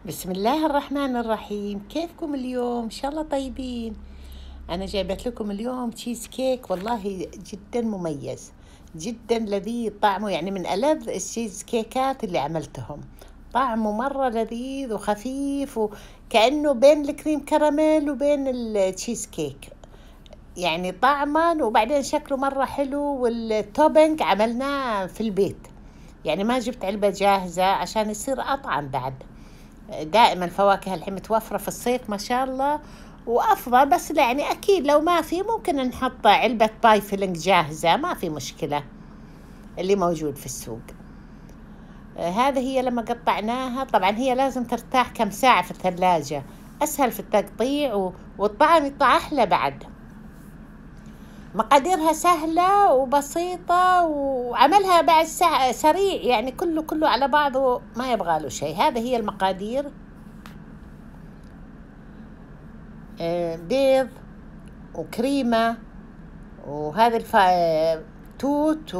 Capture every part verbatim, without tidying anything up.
بسم الله الرحمن الرحيم. كيفكم اليوم؟ إن شاء الله طيبين. أنا جايبت لكم اليوم تشيز كيك، والله جدا مميز، جدا لذيذ طعمه، يعني من ألذ التشيز كيكات اللي عملتهم. طعمه مرة لذيذ وخفيف، وكأنه بين الكريم كراميل وبين التشيز كيك، يعني طعما وبعدين شكله مرة حلو. والتوبنج عملناه في البيت، يعني ما جبت علبة جاهزة عشان يصير أطعم. بعد دائما الفواكه الحين متوفرة في الصيف ما شاء الله وأفضل، بس يعني أكيد لو ما في ممكن نحط علبة باي فيلينج جاهزة، ما في مشكلة، اللي موجود في السوق. آه هذا هي لما قطعناها، طبعا هي لازم ترتاح كم ساعة في الثلاجة، أسهل في التقطيع والطعم يطلع أحلى. بعد مقاديرها سهلة وبسيطة، وعملها بعد سريع، يعني كله كله على بعضه ما يبغى له شيء. هذا هي المقادير: بيض وكريمة، وهذا الفا توت،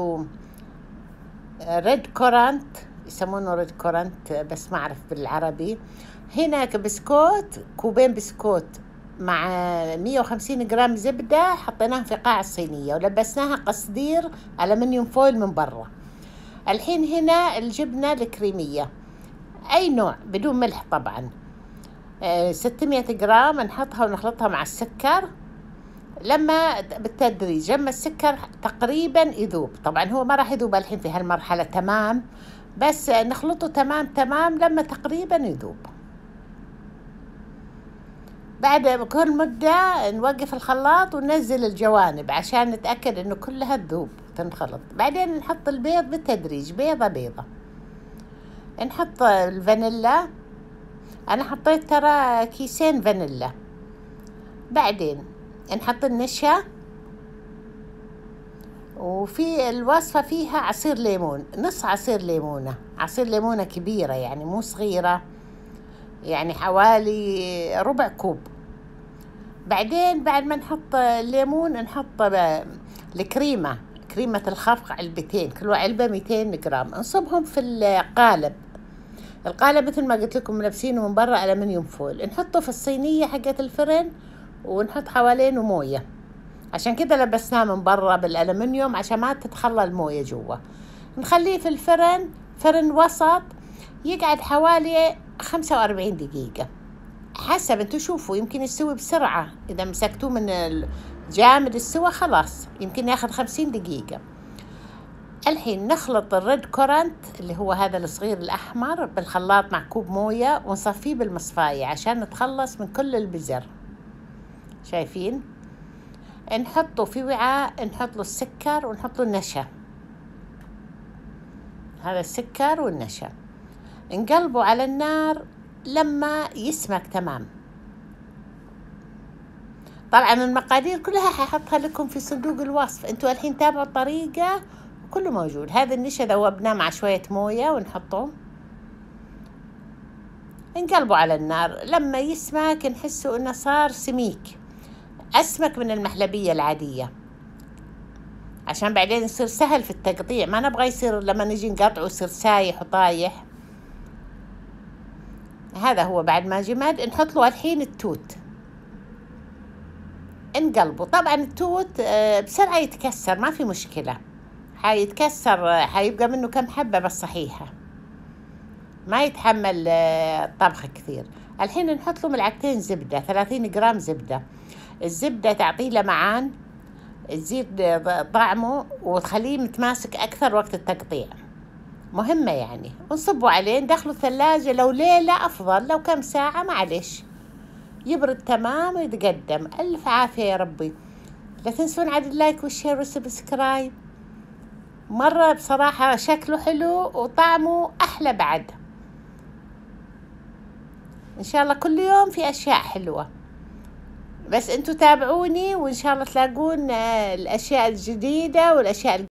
وريد كورانت، يسمونه ريد كورانت بس ما أعرف بالعربي. هنا بسكوت، كوبين بسكوت مع مية وخمسين جرام زبدة، حطيناها في قاع الصينية ولبسناها قصدير ألمنيوم فويل من برا. الحين هنا الجبنة الكريمية أي نوع بدون ملح طبعا، ستمية جرام نحطها ونخلطها مع السكر لما بالتدريج، لما السكر تقريبا يذوب. طبعا هو ما راح يذوب الحين في هالمرحلة تمام، بس نخلطه تمام تمام لما تقريبا يذوب. بعد كل مدة نوقف الخلاط وننزل الجوانب عشان نتأكد انه كلها تذوب تنخلط. بعدين نحط البيض بالتدريج، بيضة بيضة. نحط الفانيلا، انا حطيت ترى كيسين فانيلا. بعدين نحط النشا، وفي الوصفة فيها عصير ليمون، نص عصير ليمونة، عصير ليمونة كبيرة يعني مو صغيرة، يعني حوالي ربع كوب. بعدين بعد ما نحط الليمون نحط الكريمة، كريمة الخفق علبتين، كل علبة مئتين جرام، نصبهم في القالب. القالب مثل ما قلت لكم لابسينه من برا ألمنيوم فويل. نحطه في الصينية حقت الفرن ونحط حوالينه موية، عشان كده لبسناه من برا بالألمنيوم عشان ما تتخلى الموية جوا. نخليه في الفرن، فرن وسط، يقعد حوالي خمسة وأربعين دقيقة حسب انتو شوفوا، يمكن يستوي بسرعة إذا مسكتوه من جامد السوا خلاص يمكن ياخد خمسين دقيقة. الحين نخلط الريد كورانت اللي هو هذا الصغير الأحمر بالخلاط مع كوب موية، ونصفيه بالمصفاية عشان نتخلص من كل البزر. شايفين؟ نحطه في وعاء، نحط له السكر ونحط له النشا، هذا السكر والنشا، نقلبه على النار لما يسمك تمام. طبعا المقادير كلها ححطها لكم في صندوق الوصف، انتوا الحين تابعوا الطريقة وكله موجود. هذا النشا ذوبناه مع شوية موية ونحطه، نقلبه على النار لما يسمك، نحسه انه صار سميك، أسمك من المحلبية العادية، عشان بعدين يصير سهل في التقطيع، ما نبغى يصير لما نجي نقطعه يصير سايح وطايح. هذا هو. بعد ما جمد نحط له الحين التوت، نقلبه. طبعا التوت بسرعة يتكسر، ما في مشكلة، حيتكسر، حيبقى منه كم حبة بس صحيحة، ما يتحمل طبخ كثير. الحين نحط له ملعقتين زبدة، ثلاثين جرام زبدة. الزبدة تعطيه لمعان، تزيد طعمه وتخليه متماسك أكثر وقت التقطيع، مهمة يعني. ونصبه عليه، ندخله الثلاجة لو ليلة أفضل، لو كم ساعة معلش يبرد تمام ويتقدم. ألف عافية يا ربي. لا تنسون عاد اللايك والشير والسبسكرايب، مرة بصراحة شكله حلو وطعمه أحلى بعد. إن شاء الله كل يوم في أشياء حلوة، بس أنتوا تابعوني وإن شاء الله تلاقون الأشياء الجديدة والأشياء